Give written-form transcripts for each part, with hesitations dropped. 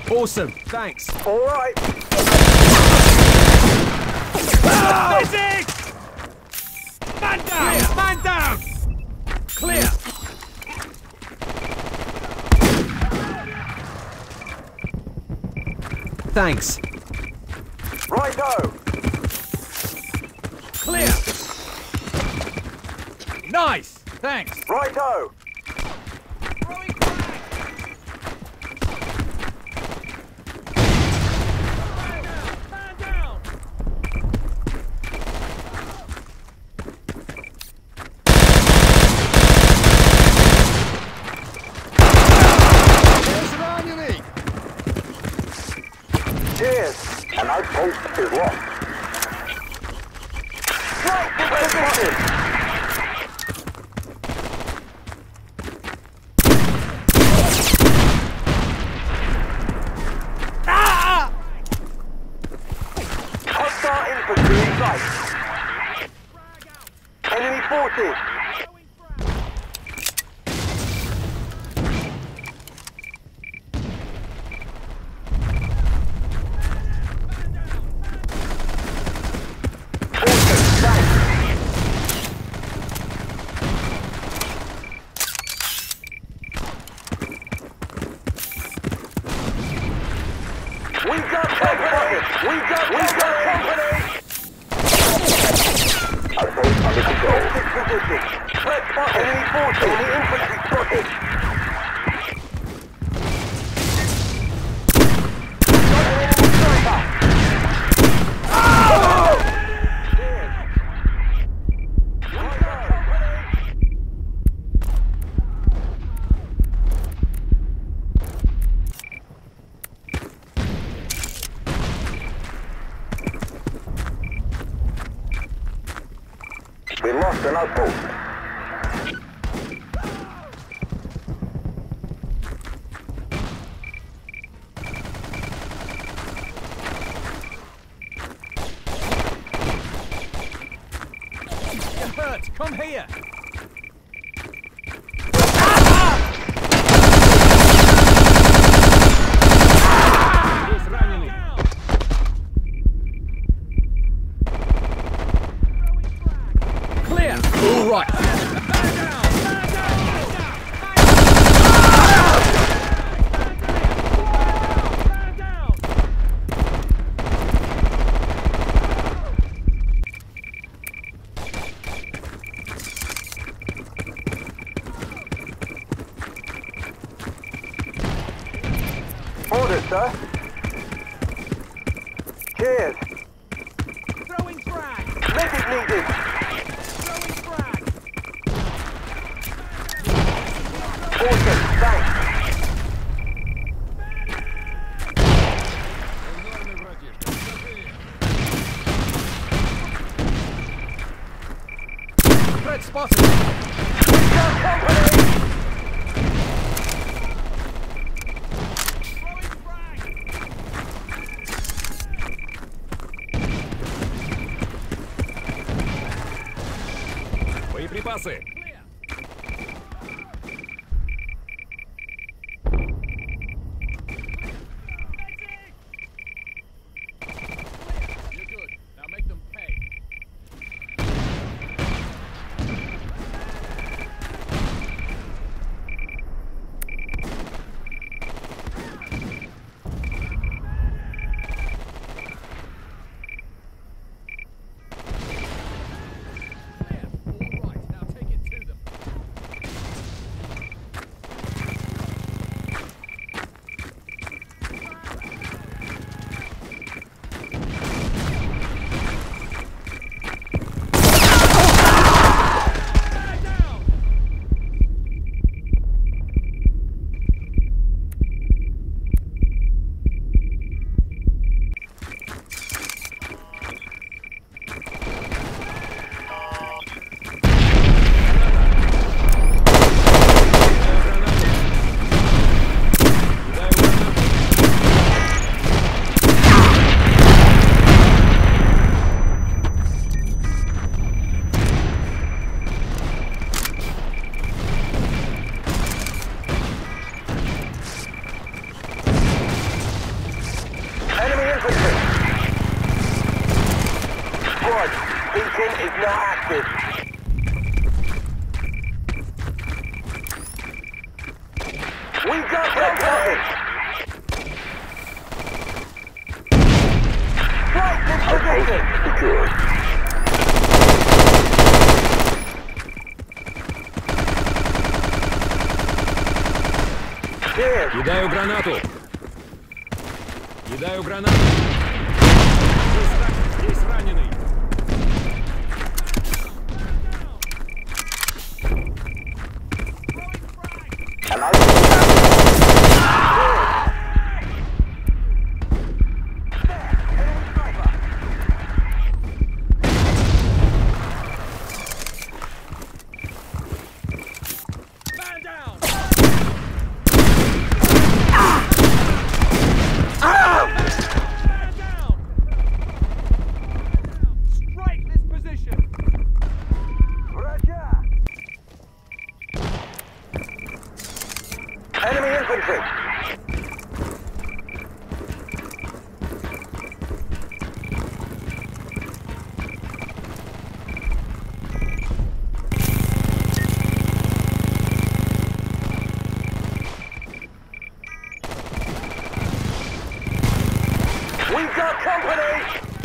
Awesome, thanks. All right. Busy! Man down! Clear. Man down! Clear! Thanks. Righto! Clear! Nice! Thanks! Righto! Throwing frag! Man down! There's an enemy! Cheers! An outpost is lost. Right position! Hostile infantry in sight. Enemy forces. Forces down. We've got company! We've got company! Outpost under control. Position. Threat spotted. Enemy forces. Enemy infantry spotted. Got an enemy sniper. Cheers. We've got company! We lost an outpost. You're hurt! Come here! Clear! All right! Orders, sir. Cheers. Throwing frag! Medic needed. Throwing frag! Forces, thanks. Threat spotted! We've got company! Throwing frag! Боеприпасы! Clear! You're good. Now make them pay. Clear. All right. Now take it to We got company! Flight in position! Secured. Cheers! Кидаю гранату! Кидаю гранату! Здесь раненый! Enemy infantry! We've got company!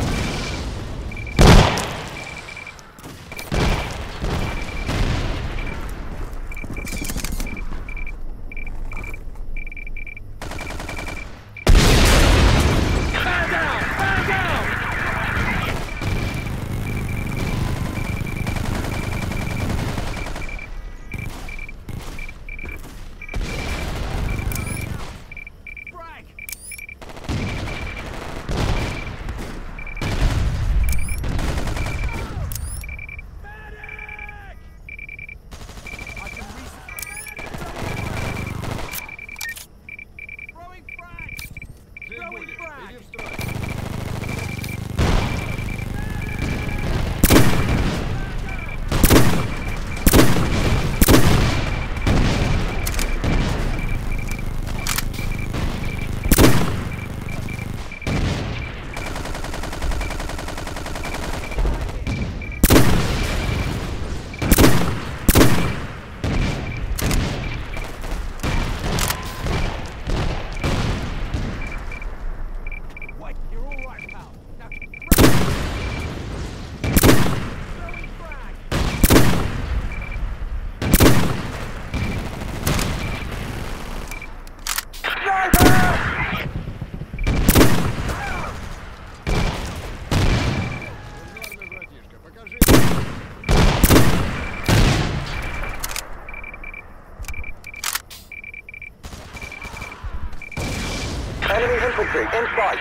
Enemy infantry in sight.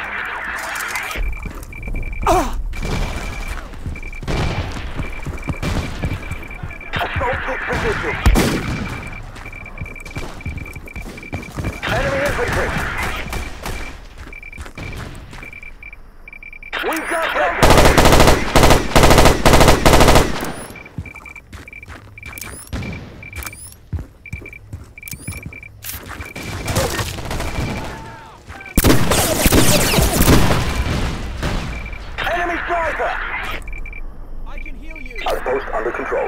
Assault this position. Enemy infantry. We've got company. I can heal you! Outpost under control.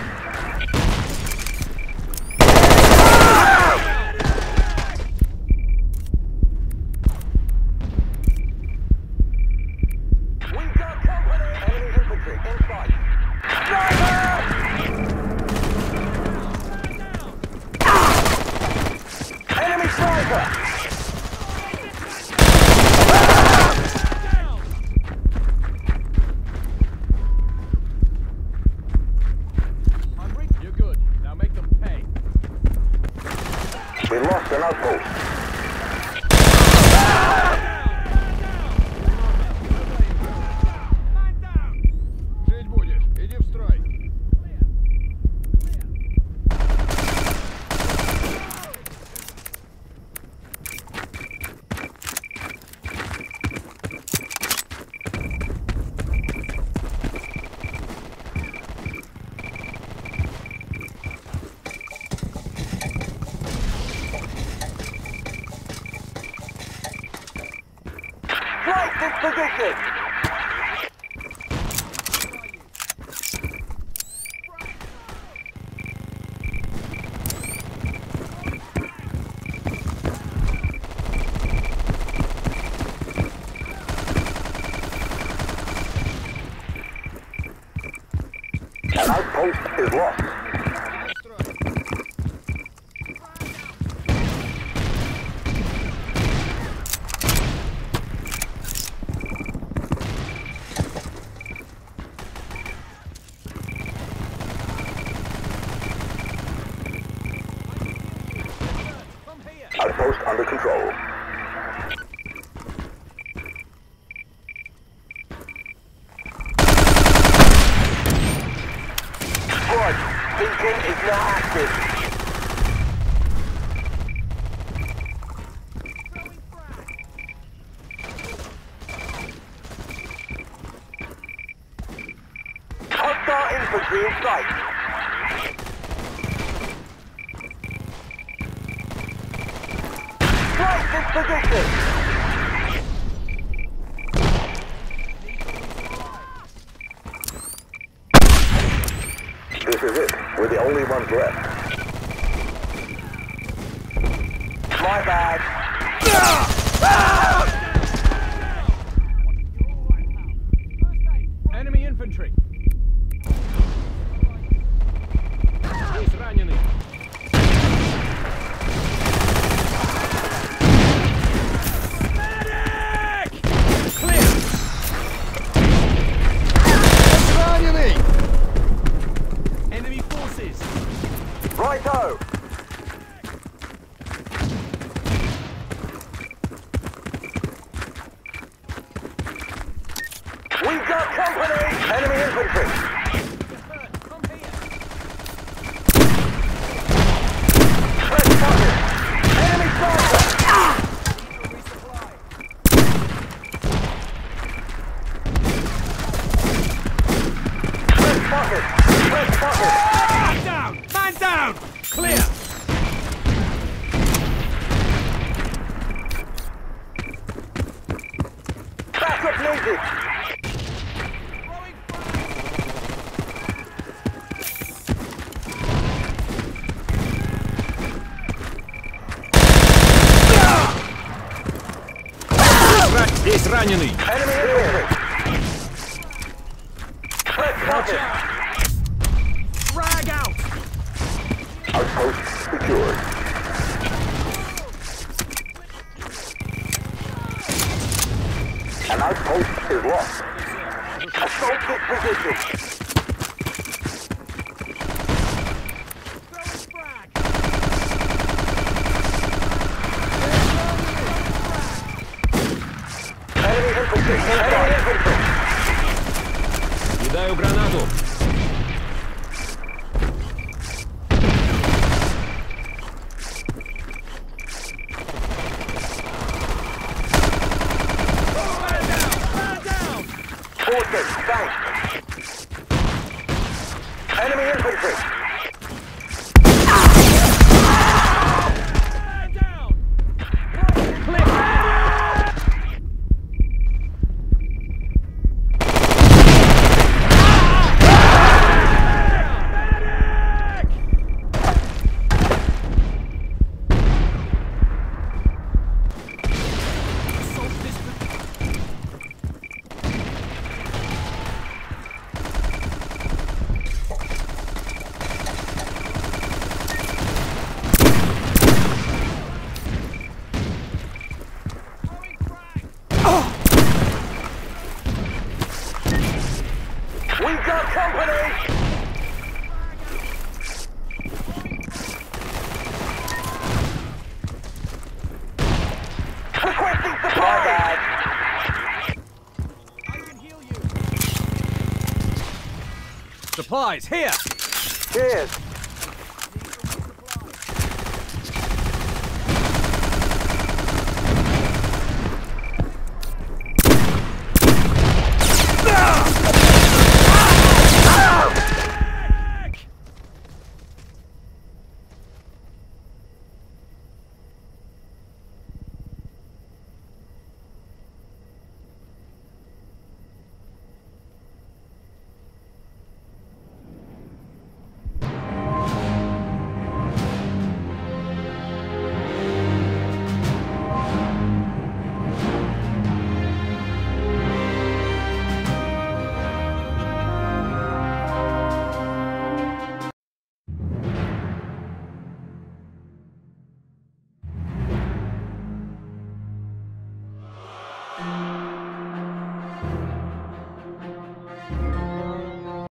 We've got company! Enemy infantry in sight. Sniper! Enemy sniper! We lost an outpost. Жить будешь, иди в строй. Flight this position! Outpost is lost. Outpost under control. Squad, beacon is now active. Hostile infantry in sight. Right in position. This is it. We're the only ones left. My bad. Enemy infantry. Есть раненый. Medic! Clear. Раненый. Enemy forces. Righto. We've got company. Enemy infantry. Come here. Red spotted. Enemy sniper. Resupply. Red spotted. Red spotted. Man down! Man down! Clear! Backup needed. Здесь раненый! Enemy infantry. Red spotted. Frag out! Outpost secured. An outpost is lost. Assault this position. Frag! Enemy infantry. Enemy infantry. Кидаю гранату! Man down! Fortress, thanks. Enemy infantry. Man down! Clear! We've got company. Requesting supply. I can heal you. Supplies here! Cheers.